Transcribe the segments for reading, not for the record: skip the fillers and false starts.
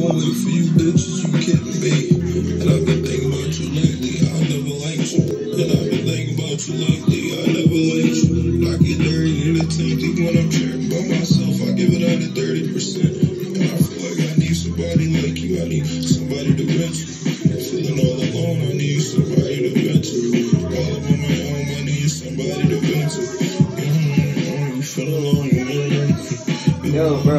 won't wait for you bitches, you kidding me? And I've been thinking about you lately, I never liked you. And I've been thinking about you lately, I never liked you. I get dirty in the tank, when I'm tripping by myself, I give it under 30%. And I feel like I need somebody like you, I need somebody to vent to. Feeling all alone, I need somebody to vent to. All up on my own, I need somebody to vent to. You feel alone, Yo, bro,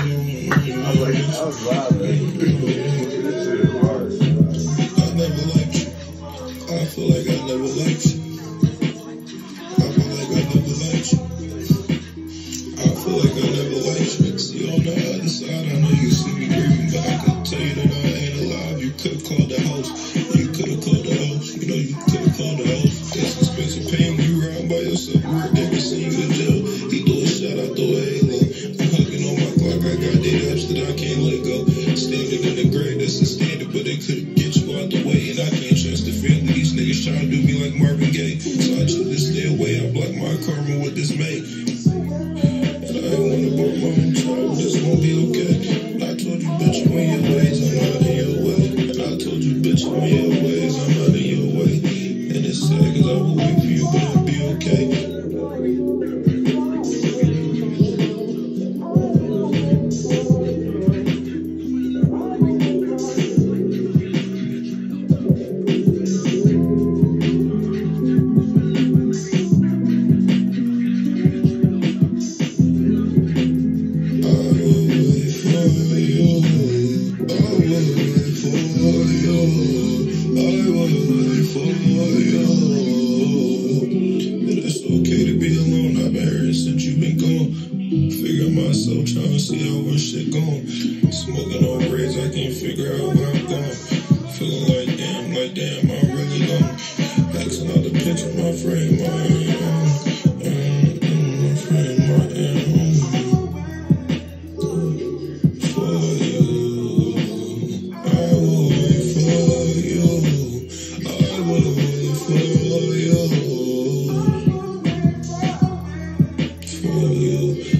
I was wild, man. This shit is hard. I never liked you. I feel like I never liked you. I feel like I never liked you. I feel like I never liked you. See, on the other side, I know you see me grieving, but I could tell you that I ain't alive. You could've called the house. You could've called the house. You know, you could've called the house. That's expensive paying you around by yourself. We're never seen you in jail. He threw a shot, I threw a halo. I'm hugging on my clock. I got the apps that I can't let go. Standing in the grave, that's a standard, but they couldn't get you out the way. And I can't trust the family. These niggas trying to do me like Marvin Gaye. So I choose to stay away. I block my karma with this mate. And I ain't wanna burn my own child. This won't be okay. And I told you, bitch, you in your ways. I'm not in your way. And I told you, bitch, you in your ways. I'm not in your way. And it's sad cause I will wait for you, but I'll be okay. Since you been gone, figure myself trying to see how this shit going. Smoking on braids, I can't figure out where I'm going. Feeling like damn, I'm really gone. Asking out the picture, my friend, my friend, for you. I will wait for you. I will wait for you. For you.